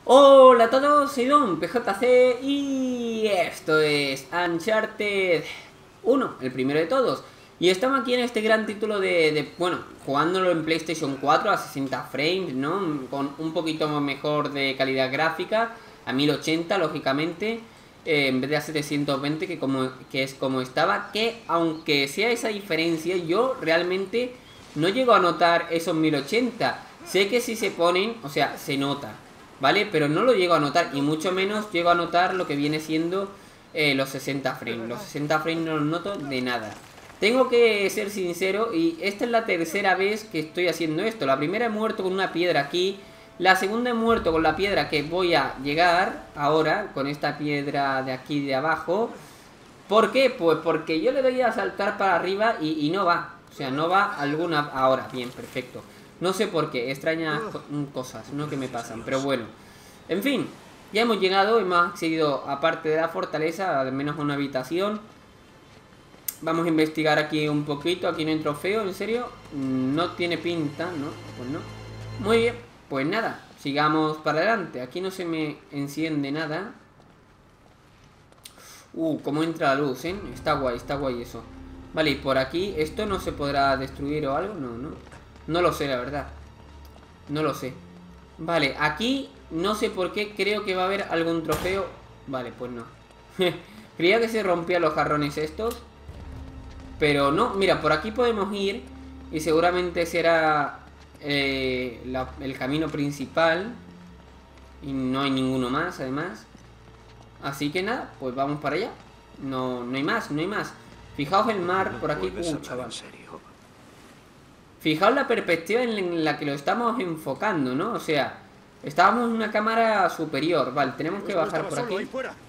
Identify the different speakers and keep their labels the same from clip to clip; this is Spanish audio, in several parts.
Speaker 1: Hola a todos, soy Don PJC y esto es Uncharted 1, el primero de todos. Y estamos aquí en este gran título bueno, jugándolo en PlayStation 4 a 60 frames, ¿no? Con un poquito mejor de calidad gráfica, a 1080 lógicamente, en vez de a 720 que es como estaba. Que aunque sea esa diferencia, yo realmente no llego a notar esos 1080. Sé que si se ponen, o sea, se nota, ¿vale? Pero no lo llego a notar, y mucho menos llego a notar lo que viene siendo los 60 frames. Los 60 frames no los noto de nada. Tengo que ser sincero, y esta es la tercera vez que estoy haciendo esto. La primera he muerto con una piedra aquí. La segunda he muerto con la piedra que voy a llegar ahora, con esta piedra de aquí de abajo. ¿Por qué? Pues porque yo le doy a saltar para arriba y no va. O sea, no va alguna... Ahora, bien, perfecto. No sé por qué, extrañas cosas, ¿no? Que me pasan, pero bueno. En fin, ya hemos llegado, hemos accedido aparte de la fortaleza, al menos a una habitación. Vamos a investigar aquí un poquito. Aquí no hay trofeo, ¿en serio? No tiene pinta, ¿no? Pues no. Muy bien, pues nada, sigamos para adelante. Aquí no se me enciende nada. Cómo entra la luz, ¿eh? Está guay eso. Vale, y por aquí, ¿esto no se podrá destruir o algo? No, no. No lo sé, la verdad. No lo sé. Vale, aquí no sé por qué creo que va a haber algún trofeo. Vale, pues no. Creía que se rompían los jarrones estos, pero no. Mira, por aquí podemos ir y seguramente será el camino principal. Y no hay ninguno más, además. Así que nada, pues vamos para allá. No hay más, no hay más. Fijaos el mar por aquí. Chaval. Fijaos la perspectiva en la que lo estamos enfocando, ¿no? O sea, estábamos en una cámara superior. Vale, tenemos que bajar por aquí.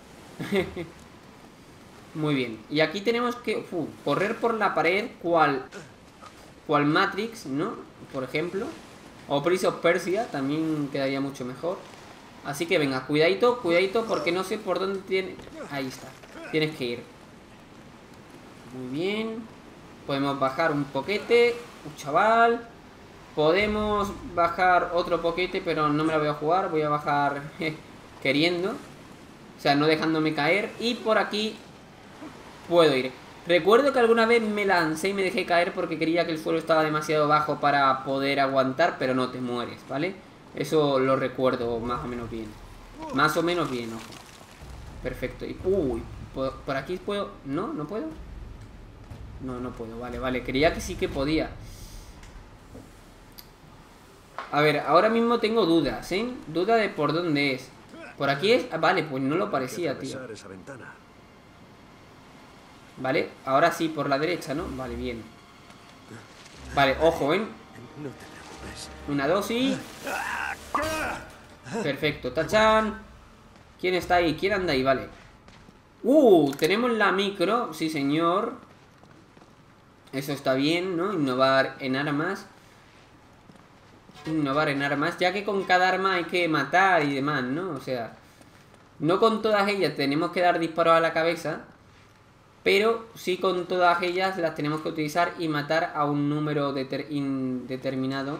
Speaker 1: Muy bien. Y aquí tenemos que correr por la pared, cual Matrix, ¿no? Por ejemplo. O Prince of Persia, también quedaría mucho mejor. Así que venga, cuidadito, cuidadito, porque no sé por dónde tiene... Ahí está, tienes que ir. Muy bien. Podemos bajar un poquete, chaval. Podemos bajar otro poquete, pero no me la voy a jugar. Voy a bajar queriendo. O sea, no dejándome caer. Y por aquí puedo ir. Recuerdo que alguna vez me lancé y me dejé caer porque creía que el suelo estaba demasiado bajo para poder aguantar, pero no, te mueres, ¿vale? Eso lo recuerdo más o menos bien. Más o menos bien, ojo. Perfecto. Y, por aquí puedo... ¿No? ¿No puedo? No puedo. Vale. Creía que sí que podía. A ver, ahora mismo tengo dudas, ¿eh? Duda de por dónde es. Por aquí es... Vale, pues no lo parecía, tío. Vale, ahora sí, por la derecha, ¿no? Vale, bien. Vale, ojo, ¿eh? Una dosis. Perfecto, tachan. ¿Quién está ahí? ¿Quién anda ahí? Vale. Tenemos la micro. Sí, señor. Eso está bien, ¿no? Innovar en armas. Innovar en armas. Ya que con cada arma hay que matar y demás, ¿no? O sea, no con todas ellas tenemos que dar disparos a la cabeza, pero sí con todas ellas las tenemos que utilizar y matar a un número indeterminado.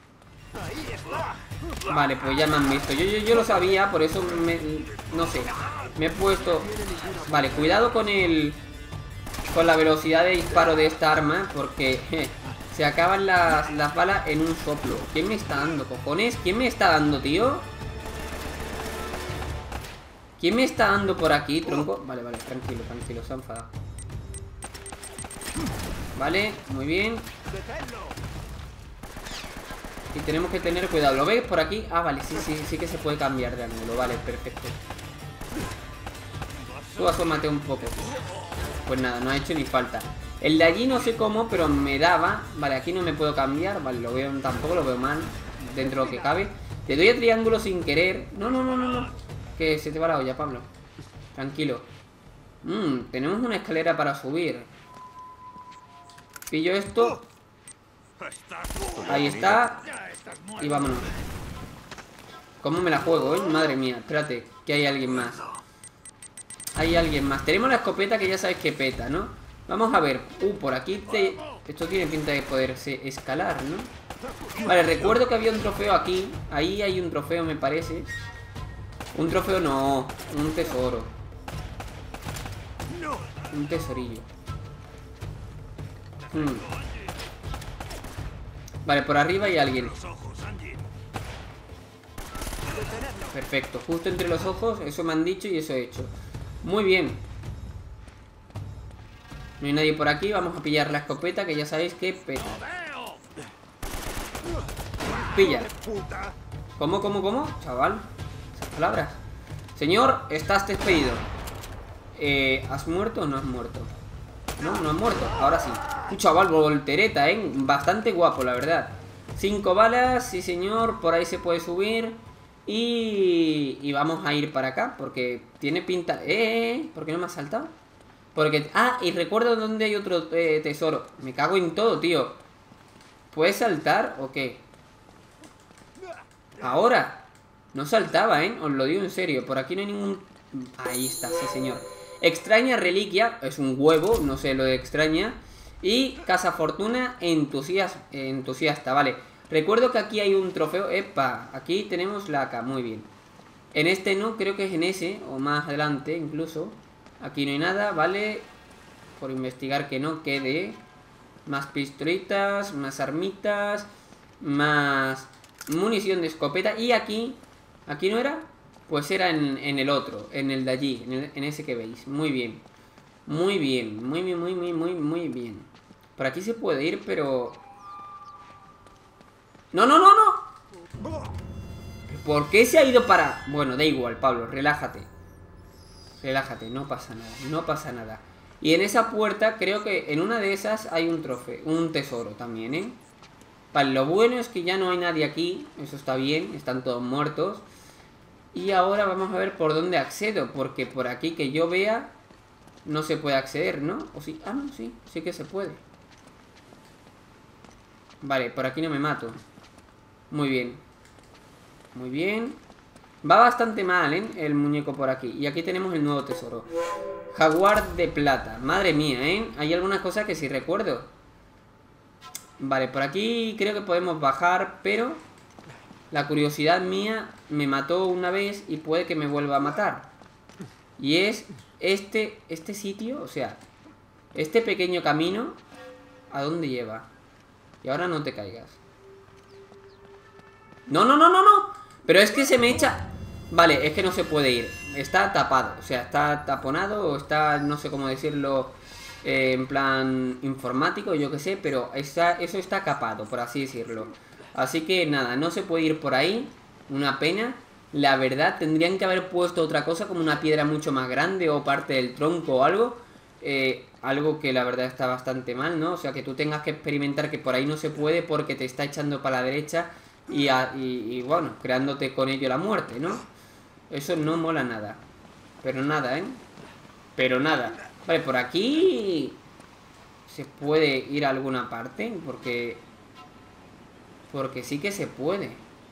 Speaker 1: Vale, pues ya me han visto. Yo lo sabía, por eso no sé. Me he puesto... Vale, cuidado con la velocidad de disparo de esta arma, porque se acaban las balas en un soplo. ¿Quién me está dando, cojones? ¿Quién me está dando, tío? ¿Quién me está dando por aquí, tronco? Vale, tranquilo, se ha enfadado. Vale, muy bien. Y tenemos que tener cuidado. ¿Lo ves por aquí? Ah, vale, sí que se puede cambiar de ángulo. Vale, perfecto. Tú asómate un poco. Pues nada, no ha hecho ni falta. El de allí no sé cómo, pero me daba. Vale, aquí no me puedo cambiar. Vale, tampoco lo veo mal, dentro de lo que cabe. Te doy a triángulo sin querer. No. Que se te va la olla, Pablo. Tranquilo. Tenemos una escalera para subir. Pillo esto. Ahí está. Y vámonos. ¿Cómo me la juego, eh? Madre mía, espérate, que hay alguien más. Hay alguien más. Tenemos la escopeta que ya sabes que peta, ¿no? Vamos a ver. Por aquí esto tiene pinta de poderse escalar, ¿no? Vale, recuerdo que había un trofeo aquí. Ahí hay un trofeo, me parece. Un trofeo no. Un tesoro. Un tesorillo. Vale, por arriba hay alguien. Perfecto, justo entre los ojos. Eso me han dicho y eso he hecho. Muy bien. No hay nadie por aquí. Vamos a pillar la escopeta, que ya sabéis que peta. Pilla. ¿Cómo? Chaval, esas palabras. Señor, estás despedido. ¿Has muerto o no has muerto? No has muerto, ahora sí. Un chaval voltereta, bastante guapo, la verdad. 5 balas, sí señor. Por ahí se puede subir. Y vamos a ir para acá, porque tiene pinta... ¿por qué no me has saltado? Porque... Ah, y recuerdo dónde hay otro tesoro. Me cago en todo, tío. ¿Puedes saltar o qué? Ahora. No saltaba, os lo digo en serio. Por aquí no hay ningún... Ahí está, sí señor. Extraña reliquia. Es un huevo, no sé lo de extraña. Y cazafortuna entusiasta, vale. Recuerdo que aquí hay un trofeo. Epa, aquí tenemos la AK, muy bien. En este no, creo que es en ese. O más adelante incluso. Aquí no hay nada, vale. Por investigar que no quede. Más pistolitas, más armitas. Más munición de escopeta. Y aquí, ¿aquí no era? Pues era en el otro, en el de allí, en ese que veis. Muy bien. Muy bien, muy bien. Por aquí se puede ir, pero... ¡No! ¿Por qué se ha ido para...? Bueno, da igual, Pablo, relájate. Relájate, no pasa nada. Y en esa puerta, creo que en una de esas hay un trofeo, un tesoro también, Vale, lo bueno es que ya no hay nadie aquí. Eso está bien, están todos muertos. Y ahora vamos a ver por dónde accedo. Porque por aquí que yo vea no se puede acceder, ¿no? ¿O sí? Ah, no, sí que se puede. Vale, por aquí no me mato. Muy bien. Muy bien. Va bastante mal, el muñeco por aquí. Y aquí tenemos el nuevo tesoro. Jaguar de plata. Madre mía, hay algunas cosas que sí recuerdo. Vale, por aquí creo que podemos bajar, pero la curiosidad mía me mató una vez y puede que me vuelva a matar. Y es este sitio, o sea, este pequeño camino, ¿a dónde lleva? Y ahora no te caigas. ¡No! Pero es que se me echa... Vale, es que no se puede ir. Está tapado, o sea, está taponado o está, no sé cómo decirlo, en plan informático, yo que sé, pero eso está capado, por así decirlo. Así que nada, no se puede ir por ahí. Una pena. La verdad, tendrían que haber puesto otra cosa, como una piedra mucho más grande o parte del tronco o algo. Algo que la verdad está bastante mal, ¿no? O sea, que tú tengas que experimentar que por ahí no se puede porque te está echando para la derecha y bueno, creándote con ello la muerte, ¿no? Eso no mola nada. Pero nada, Pero nada. Vale, por aquí se puede ir a alguna parte porque sí que se puede.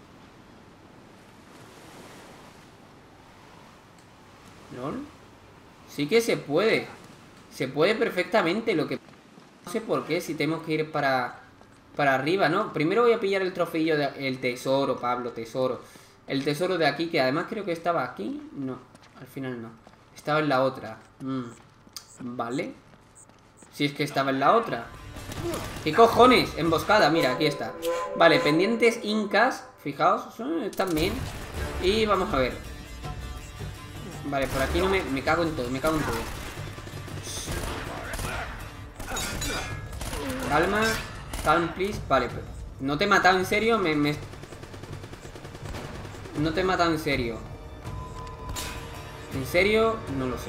Speaker 1: ¿Lol? Sí que se puede. Se puede perfectamente. Lo que no sé por qué, si tenemos que ir para arriba, ¿no? Primero voy a pillar el trofeillo el tesoro, Pablo, tesoro. El tesoro de aquí, que además creo que estaba aquí. No, al final no. Estaba en la otra. Vale. Si es que estaba en la otra. ¿Qué cojones? Emboscada, mira, aquí está. Vale, pendientes incas. Fijaos, están bien. Y vamos a ver. Vale, por aquí no me cago en todo, Calma, calm please. Vale, pero no te he matado en serio, no te he matado en serio. ¿En serio? No lo sé.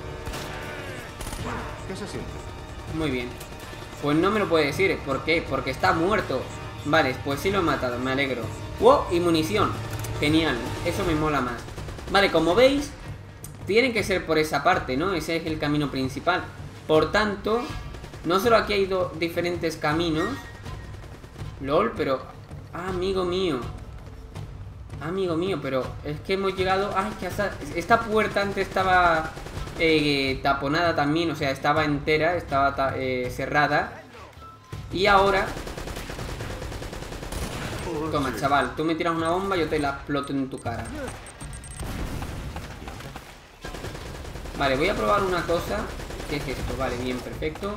Speaker 2: ¿Qué se siente?
Speaker 1: Muy bien. Pues no me lo puede decir. ¿Por qué? Porque está muerto. Vale, pues sí lo he matado, me alegro. ¡Wow! Y munición. Genial, eso me mola más. Vale, como veis, tiene que ser por esa parte, ¿no? Ese es el camino principal. Por tanto, no solo aquí hay diferentes caminos. LOL, pero... Ah, amigo mío. Amigo mío, pero es que hemos llegado... Ah, es que hasta... Esta puerta antes estaba taponada también, o sea, estaba entera, estaba cerrada. Y ahora... Toma, chaval, tú me tiras una bomba, yo te la exploto en tu cara. Vale, voy a probar una cosa. ¿Qué es esto? Vale, bien, perfecto.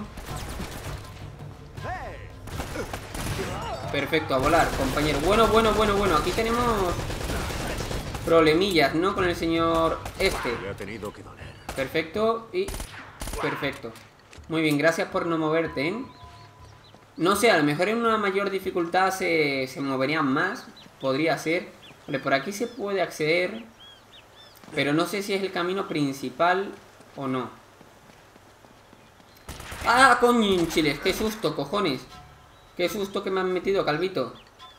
Speaker 1: Perfecto, a volar, compañero. Bueno. Aquí tenemos problemillas, ¿no? Con el señor este. Perfecto y perfecto. Muy bien, gracias por no moverte, ¿eh? No sé, a lo mejor en una mayor dificultad se moverían más. Podría ser. Vale, por aquí se puede acceder, pero no sé si es el camino principal o no. ¡Ah, coño, chiles! ¡Qué susto, cojones! ¡Qué susto que me han metido, calvito!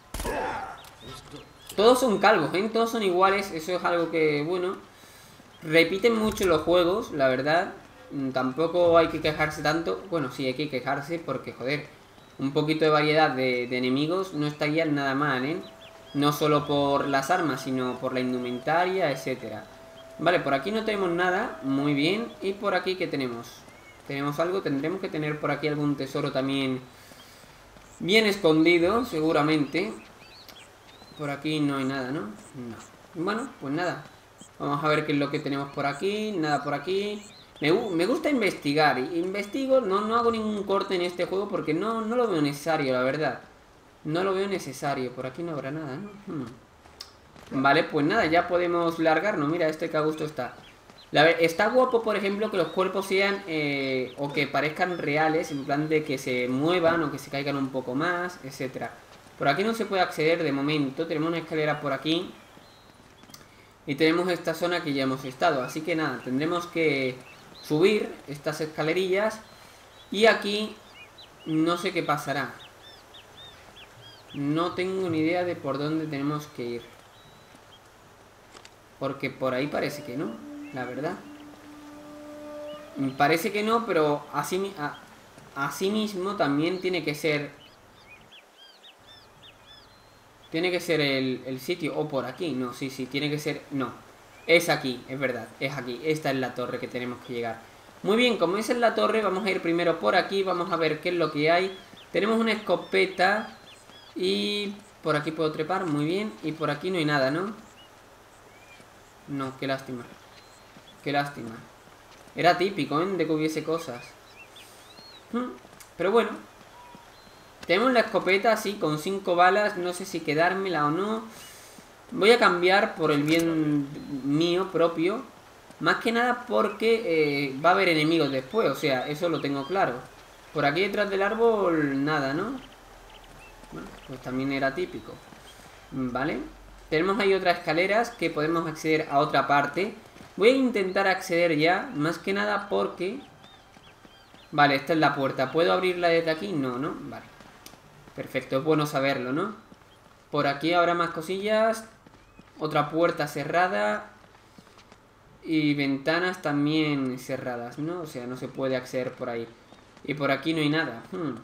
Speaker 1: Todos son calvos, ¿eh? Todos son iguales. Eso es algo que, bueno, repiten mucho los juegos, la verdad. Tampoco hay que quejarse tanto. Bueno, sí, hay que quejarse porque, joder, un poquito de variedad de enemigos no estaría nada mal, ¿eh? No solo por las armas, sino por la indumentaria, etcétera. Vale, por aquí no tenemos nada. Muy bien. ¿Y por aquí qué tenemos? ¿Tenemos algo? Tendremos que tener por aquí algún tesoro también bien escondido, seguramente. Por aquí no hay nada, ¿no? No. Bueno, pues nada. Vamos a ver qué es lo que tenemos por aquí. Nada por aquí. Me gusta investigar. Investigo, no hago ningún corte en este juego porque no lo veo necesario, la verdad. No lo veo necesario. Por aquí no habrá nada, ¿no? Vale, pues nada, ya podemos largarnos. Mira, este que a gusto está. Está guapo, por ejemplo, que los cuerpos sean o que parezcan reales, en plan de que se muevan o que se caigan un poco más, etcétera. Por aquí no se puede acceder de momento. Tenemos una escalera por aquí y tenemos esta zona que ya hemos estado. Así que nada, tendremos que subir estas escalerillas. Y aquí no sé qué pasará. No tengo ni idea de por dónde tenemos que ir, porque por ahí parece que no, la verdad. Parece que no, pero así mismo también tiene que ser. Tiene que ser el sitio. O por aquí, no, sí, tiene que ser. No, es aquí, es verdad, es aquí. Esta es la torre que tenemos que llegar. Muy bien, como es en la torre, vamos a ir primero por aquí. Vamos a ver qué es lo que hay. Tenemos una escopeta. Y por aquí puedo trepar, muy bien. Y por aquí no hay nada, ¿no? No, qué lástima. Qué lástima. Era típico, ¿eh? De que hubiese cosas. Pero bueno. Tenemos la escopeta así, con 5 balas. No sé si quedármela o no. Voy a cambiar por el bien mío propio. Más que nada porque va a haber enemigos después. O sea, eso lo tengo claro. Por aquí detrás del árbol, nada, ¿no? Bueno, pues también era típico. Vale. Tenemos ahí otras escaleras que podemos acceder a otra parte. Voy a intentar acceder ya. Más que nada porque... Vale, esta es la puerta. ¿Puedo abrirla desde aquí? No, ¿no? Vale. Perfecto, es bueno saberlo, ¿no? Por aquí habrá más cosillas. Otra puerta cerrada. Y ventanas también cerradas, ¿no? O sea, no se puede acceder por ahí. Y por aquí no hay nada.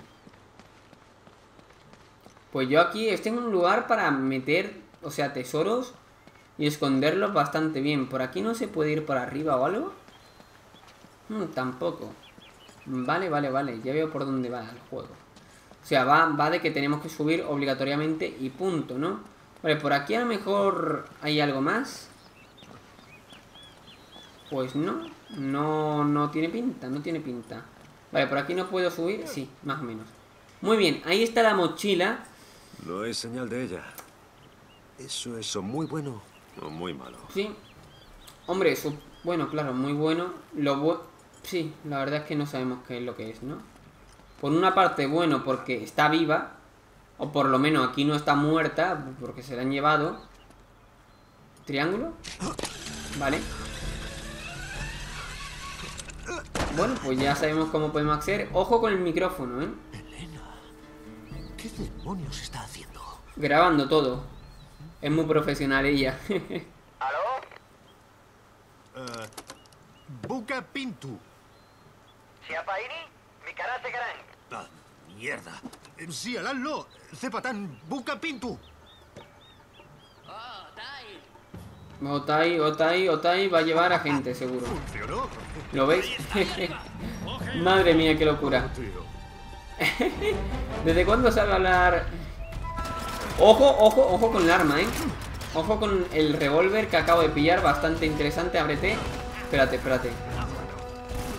Speaker 1: Pues yo aquí este es un lugar para meter, o sea, tesoros y esconderlos bastante bien. ¿Por aquí no se puede ir por arriba o algo? Tampoco. Vale. Ya veo por dónde va el juego. O sea, va de que tenemos que subir obligatoriamente y punto, ¿no? Vale, por aquí a lo mejor hay algo más. Pues no. No tiene pinta, no tiene pinta. Vale, por aquí no puedo subir. Sí, más o menos. Muy bien, ahí está la mochila.
Speaker 2: No es señal de ella. ¿Eso es muy bueno o muy malo?
Speaker 1: Sí. Hombre, eso... Bueno, claro, muy bueno. Sí, la verdad es que no sabemos qué es lo que es, ¿no? Por una parte, bueno, porque está viva. O por lo menos aquí no está muerta, porque se la han llevado. ¿Triángulo? Vale. Bueno, pues ya sabemos cómo podemos acceder. Ojo con el micrófono, ¿eh?
Speaker 2: ¿Qué demonios está haciendo?
Speaker 1: Grabando todo. Es muy profesional ella.
Speaker 3: ¿Aló?
Speaker 2: Buka Pintu.
Speaker 3: Siapa ini? Bicara sekarang.
Speaker 2: Ah, mierda. Sialan lo. Cepatan Buka Pintu.
Speaker 1: Otai va a llevar a gente, seguro.
Speaker 2: ¿Funcionó?
Speaker 1: ¿Lo veis? Madre mía, qué locura. ¿Desde cuándo sabe hablar? Ojo con el arma, ¿eh? Ojo con el revólver que acabo de pillar. Bastante interesante, ábrete. Espérate.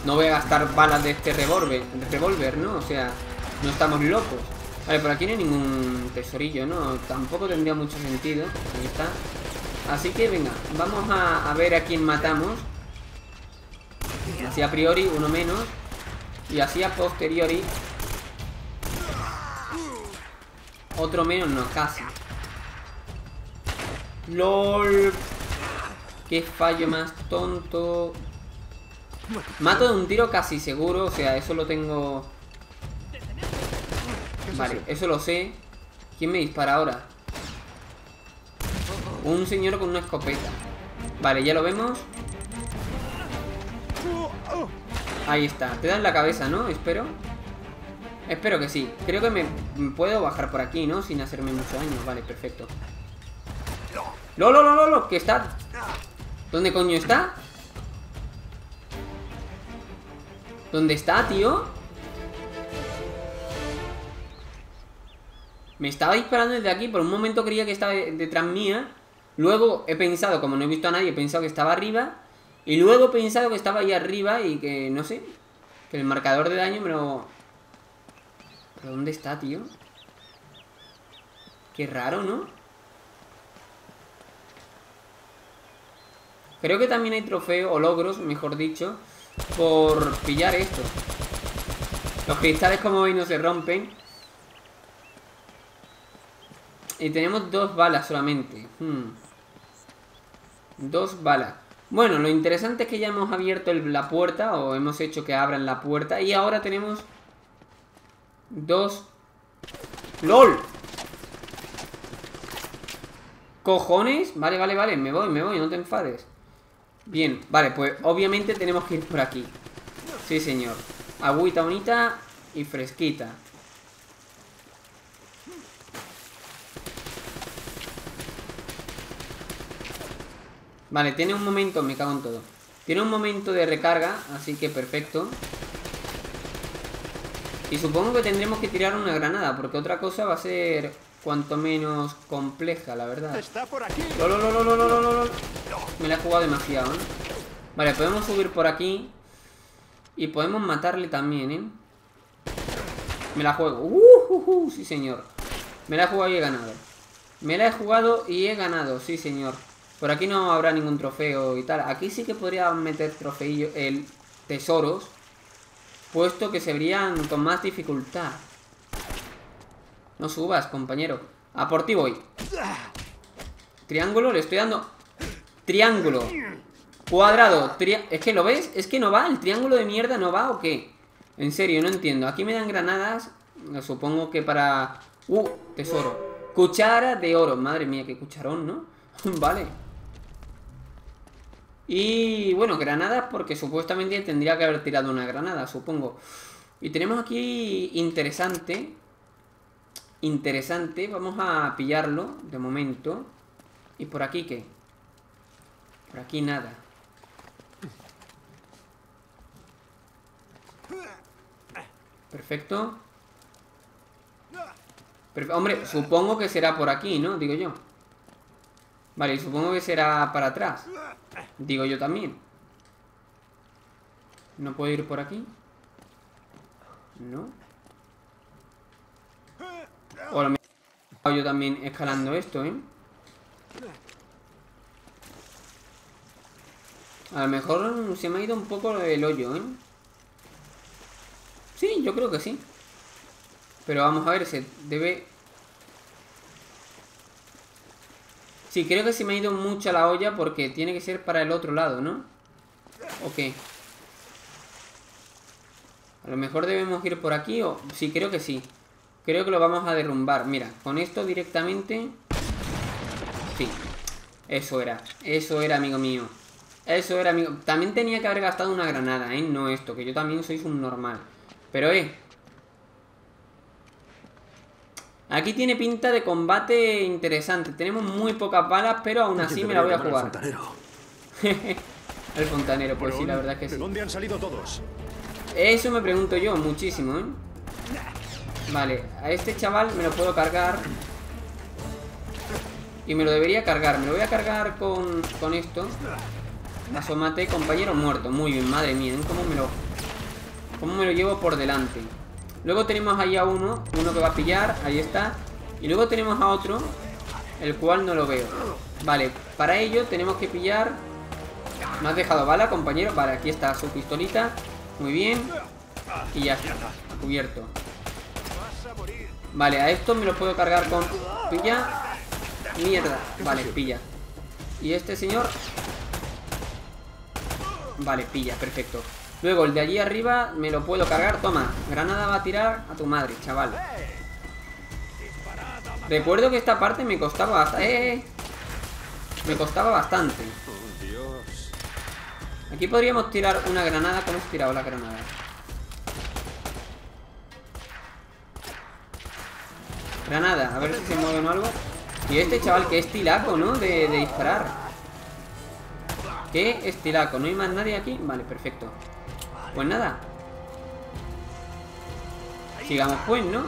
Speaker 1: No voy a gastar balas de este revólver, ¿no? O sea, no estamos locos. Vale, por aquí no hay ningún tesorillo, ¿no? Tampoco tendría mucho sentido. Ahí está. Así que venga, vamos a ver a quién matamos. Así a priori, uno menos. Y así a posteriori, otro menos, no, casi. LOL. Qué fallo más tonto. Mato de un tiro casi seguro, o sea, eso lo tengo. Vale, eso lo sé. ¿Quién me dispara ahora? Un señor con una escopeta. Vale, ya lo vemos. Ahí está, te da en la cabeza, ¿no? Espero. Espero que sí. Creo que me puedo bajar por aquí, ¿no? Sin hacerme mucho daño. Vale, perfecto. ¡Lolo! ¿Qué está? ¿Dónde coño está? ¿Dónde está, tío? Me estaba disparando desde aquí. Por un momento creía que estaba detrás mía. Luego he pensado, como no he visto a nadie, he pensado que estaba arriba. Y luego he pensado que estaba ahí arriba y que, no sé, que el marcador de daño me lo... ¿Pero dónde está, tío? Qué raro, ¿no? Creo que también hay trofeos, o logros, mejor dicho, por pillar esto. Los cristales, como veis, no se rompen. Y tenemos 2 balas solamente. 2 balas. Bueno, lo interesante es que ya hemos abierto la puerta, o hemos hecho que abran la puerta. Y ahora tenemos 2... ¡LOL! ¿Cojones? Vale, me voy, no te enfades. Bien, vale, pues obviamente tenemos que ir por aquí. Sí, señor. Agüita bonita y fresquita. Vale, tiene un momento, me cago en todo. Tiene un momento de recarga, así que perfecto. Y supongo que tendremos que tirar una granada, porque otra cosa va a ser cuanto menos compleja, la verdad.
Speaker 4: Está por aquí.
Speaker 1: Me la he jugado demasiado, ¿eh? Vale, podemos subir por aquí. Y podemos matarle también, ¿eh? Me la juego. Sí, señor. Me la he jugado y he ganado. Me la he jugado y he ganado, sí, señor. Por aquí no habrá ningún trofeo y tal. Aquí sí que podría meter trofeillos, tesoros, puesto que se verían con más dificultad. No subas, compañero. A por ti voy. Triángulo, le estoy dando. Triángulo. Cuadrado. ¿Es que lo ves? ¿Es que no va? ¿El triángulo de mierda no va o qué? En serio, no entiendo. Aquí me dan granadas. Supongo que para... tesoro. Cuchara de oro. Madre mía, qué cucharón, ¿no? Vale. Y bueno, granadas porque supuestamente tendría que haber tirado una granada, supongo. Y tenemos aquí interesante. Vamos a pillarlo de momento. ¿Y por aquí qué? Por aquí nada. Perfecto. Hombre, supongo que será por aquí, ¿no? Digo yo. Vale, y supongo que será para atrás. Digo yo también. ¿No puedo ir por aquí? No. O lo mejor yo también escalando esto, ¿eh? A lo mejor se me ha ido un poco el hoyo, ¿eh? Sí, yo creo que sí. Pero vamos a ver, se debe... Sí, creo que se me ha ido mucho la olla porque tiene que ser para el otro lado, ¿no? Ok. A lo mejor debemos ir por aquí o... Sí, creo que sí. Creo que lo vamos a derrumbar. Mira, con esto directamente... Sí. Eso era, amigo mío. Eso era, amigo. También tenía que haber gastado una granada, ¿eh? No esto, que yo también soy un normal. Pero, aquí tiene pinta de combate interesante. Tenemos muy pocas balas, pero aún así me la voy a jugar. El fontanero, pues sí, la verdad es que sí.
Speaker 4: ¿De dónde han salido todos?
Speaker 1: Eso me pregunto yo muchísimo, ¿eh? Vale, a este chaval me lo puedo cargar. Y me lo debería cargar. Me lo voy a cargar con esto. Asómate, compañero muerto. Muy bien, madre mía, ¿eh? ¿Cómo me lo ¿Cómo me lo llevo por delante? Luego tenemos ahí a uno que va a pillar, ahí está. Y luego tenemos a otro, el cual no lo veo. Vale, para ello tenemos que pillar... ¿Me has dejado bala, compañero? Vale, aquí está su pistolita. Muy bien. Y ya está, cubierto. Vale, a esto me lo puedo cargar con... Pilla. Mierda, vale, pilla. Y este señor... Vale, pilla, perfecto. Luego el de allí arriba me lo puedo cargar. Toma, granada va a tirar a tu madre, chaval. Recuerdo que esta parte me costaba bastante. Me costaba bastante. Aquí podríamos tirar una granada. ¿Cómo has tirado la granada? Granada, a ver si se mueve o algo. Y este chaval, que estilaco, ¿no? De disparar. Qué estilaco. ¿No hay más nadie aquí? Vale, perfecto. Pues nada. Sigamos pues, ¿no?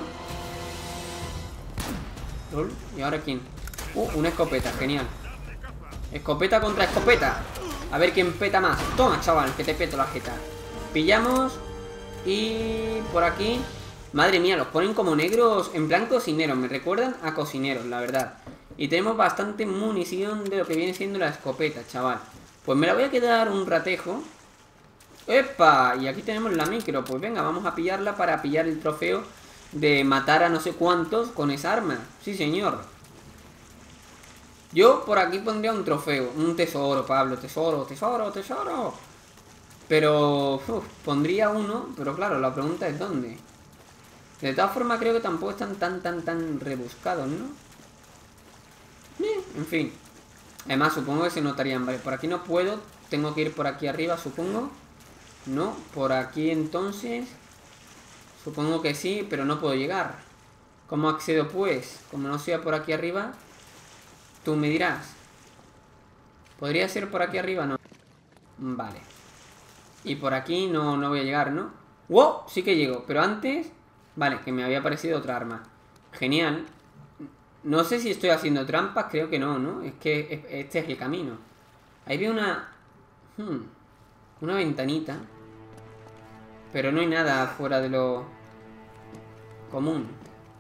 Speaker 1: ¿Y ahora quién? Una escopeta, genial. Escopeta contra escopeta. A ver quién peta más. Toma, chaval, que te peto la jeta. Pillamos. Y por aquí... Madre mía, los ponen como negros. En plan cocineros, me recuerdan a cocineros, la verdad. Y tenemos bastante munición de lo que viene siendo la escopeta, chaval. Pues me la voy a quedar un ratejo. ¡Epa! Y aquí tenemos la micro. Pues venga, vamos a pillarla para pillar el trofeo de matar a no sé cuántos con esa arma. Sí, señor. Yo por aquí pondría un trofeo. Un tesoro, Pablo. Tesoro, tesoro, tesoro. Pero... pondría uno. Pero claro, la pregunta es ¿dónde? De todas formas creo que tampoco están tan rebuscados, ¿no? En fin. Además supongo que se notarían. Vale, por aquí no puedo. Tengo que ir por aquí arriba, supongo. No, por aquí entonces. Supongo que sí, pero no puedo llegar. ¿Cómo accedo pues? Como no sea por aquí arriba. Tú me dirás. ¿Podría ser por aquí arriba? No. Vale. Y por aquí no voy a llegar, ¿no? ¡Wow! Sí que llego, pero antes... Vale, que me había aparecido otra arma. Genial. No sé si estoy haciendo trampas, creo que no, ¿no? Es que este es el camino. Ahí veo una... una ventanita. Pero no hay nada fuera de lo común.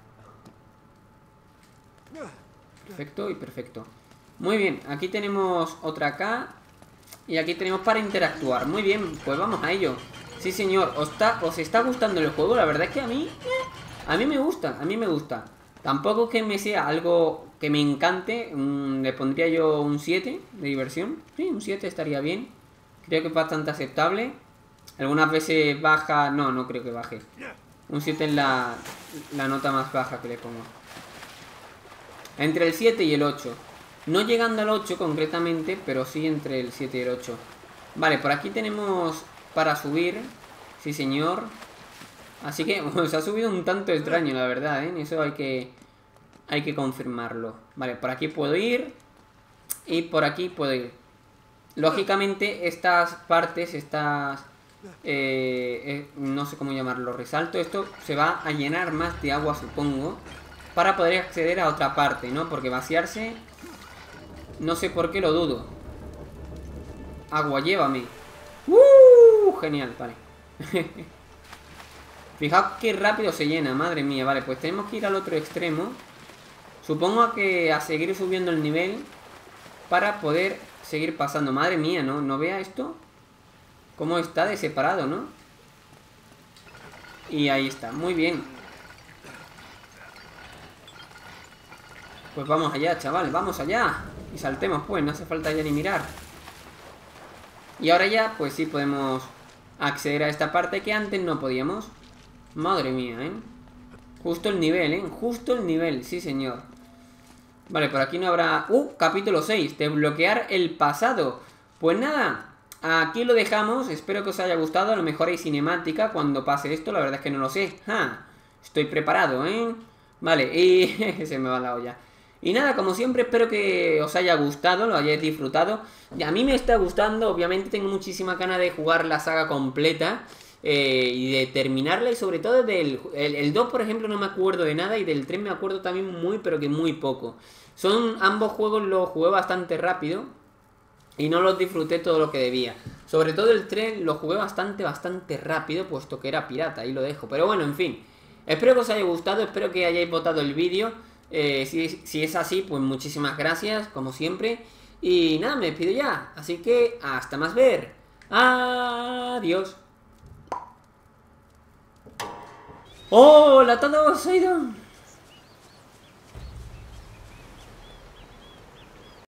Speaker 1: Perfecto y perfecto. Muy bien, aquí tenemos otra acá. Y aquí tenemos para interactuar. Muy bien, pues vamos a ello. Sí, señor, ¿os está gustando el juego? La verdad es que a mí me gusta, a mí me gusta. Tampoco es que me sea algo que me encante. Le pondría yo un 7 de diversión. Sí, un 7 estaría bien. Creo que es bastante aceptable. Algunas veces baja... No creo que baje. Un 7 es la nota más baja que le pongo. Entre el 7 y el 8. No llegando al 8 concretamente, pero sí entre el 7 y el 8. Vale, por aquí tenemos para subir. Sí, señor. Así que se ha subido un tanto extraño, la verdad, ¿eh? Eso hay que confirmarlo. Vale, por aquí puedo ir. Y por aquí puedo ir. Lógicamente, estas partes, no sé cómo llamarlo, resalto. Esto se va a llenar más de agua, supongo, para poder acceder a otra parte, ¿no? Porque vaciarse... No sé por qué lo dudo. Agua, llévame. Genial, vale. Fijaos qué rápido se llena, madre mía. Vale, pues tenemos que ir al otro extremo. Supongo que a seguir subiendo el nivel para poder seguir pasando. Madre mía, ¿no vea esto? Cómo está de separado, ¿no? Y ahí está, muy bien. Pues vamos allá, chaval, vamos allá. Y saltemos, pues, no hace falta ya ni mirar. Y ahora ya, pues sí podemos acceder a esta parte que antes no podíamos. Madre mía, ¿eh? Justo el nivel, ¿eh? Justo el nivel, sí señor. Vale, por aquí no habrá... capítulo 6, desbloquear el pasado. Pues nada, aquí lo dejamos. Espero que os haya gustado. A lo mejor hay cinemática cuando pase esto, la verdad es que no lo sé. Estoy preparado, ¿eh? Vale, y... se me va la olla. Y nada, como siempre, espero que os haya gustado, lo hayáis disfrutado. Y a mí me está gustando, obviamente tengo muchísima ganas de jugar la saga completa y de terminarla. Y sobre todo el 2, por ejemplo, no me acuerdo de nada. Y del 3 me acuerdo también muy, pero que muy poco. Ambos juegos los jugué bastante rápido. y no los disfruté todo lo que debía. Sobre todo el tren lo jugué bastante rápido, puesto que era pirata, ahí lo dejo. Pero bueno, en fin. Espero que os haya gustado, espero que hayáis votado el vídeo. Si es así, pues muchísimas gracias, como siempre. Y nada, me despido ya. Así que hasta más ver. Adiós. Hola a todos, soy Don.